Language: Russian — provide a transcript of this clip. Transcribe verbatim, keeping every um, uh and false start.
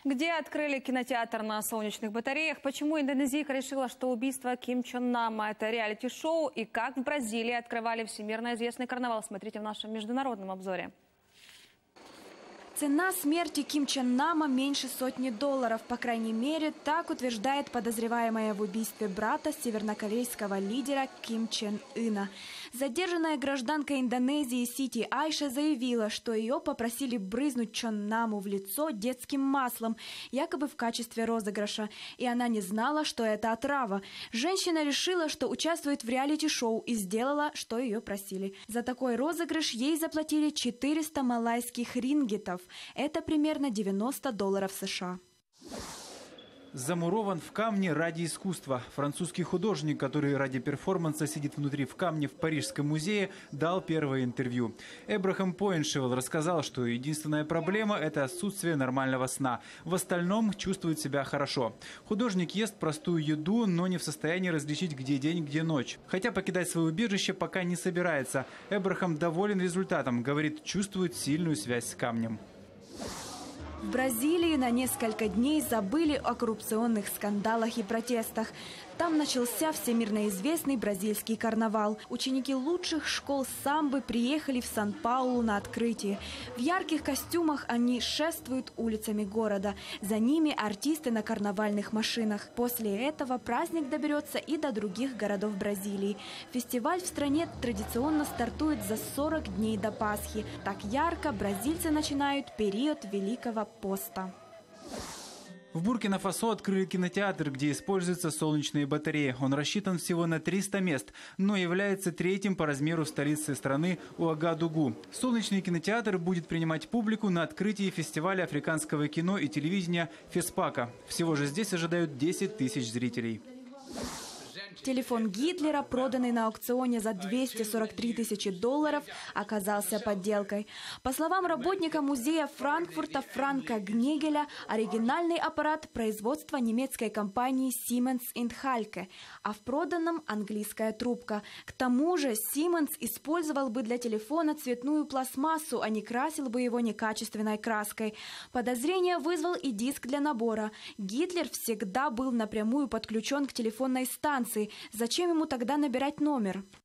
Где открыли кинотеатр на солнечных батареях? Почему индонезийка решила, что убийство Ким Чен Нама – это реалити-шоу? И как в Бразилии открывали всемирно известный карнавал? Смотрите в нашем международном обзоре. Цена смерти Ким Чен Нама меньше сотни долларов. По крайней мере, так утверждает подозреваемая в убийстве брата севернокорейского лидера Ким Чен Ына. Задержанная гражданка Индонезии Сити Айша заявила, что ее попросили брызнуть Чен Наму в лицо детским маслом, якобы в качестве розыгрыша. И она не знала, что это отрава. Женщина решила, что участвует в реалити-шоу и сделала, что ее просили. За такой розыгрыш ей заплатили четыреста малайских ринггитов. Это примерно девяносто долларов США. Замурован в камне ради искусства. Французский художник, который ради перформанса сидит внутри в камне в Парижском музее, дал первое интервью. Эбрахам Пойншевел рассказал, что единственная проблема – это отсутствие нормального сна. В остальном чувствует себя хорошо. Художник ест простую еду, но не в состоянии различить, где день, где ночь. Хотя покидать свое убежище пока не собирается. Эбрахам доволен результатом. Говорит, чувствует сильную связь с камнем. В Бразилии на несколько дней забыли о коррупционных скандалах и протестах. Там начался всемирно известный бразильский карнавал. Ученики лучших школ самбы приехали в Сан-Паулу на открытие. В ярких костюмах они шествуют улицами города. За ними артисты на карнавальных машинах. После этого праздник доберется и до других городов Бразилии. Фестиваль в стране традиционно стартует за сорок дней до Пасхи. Так ярко бразильцы начинают период Великого поста. В Буркина-Фасо открыли кинотеатр, где используются солнечные батареи. Он рассчитан всего на триста мест, но является третьим по размеру в столице страны Уагадугу. Солнечный кинотеатр будет принимать публику на открытии фестиваля африканского кино и телевидения «Феспака». Всего же здесь ожидают десять тысяч зрителей. Телефон Гитлера, проданный на аукционе за двести сорок три тысячи долларов, оказался подделкой. По словам работника музея Франкфурта Франка Гнегеля, оригинальный аппарат производства немецкой компании Siemens энд Halke, а в проданном английская трубка. К тому же Siemens использовал бы для телефона цветную пластмассу, а не красил бы его некачественной краской. Подозрение вызвал и диск для набора. Гитлер всегда был напрямую подключен к телефонной станции. Зачем ему тогда набирать номер?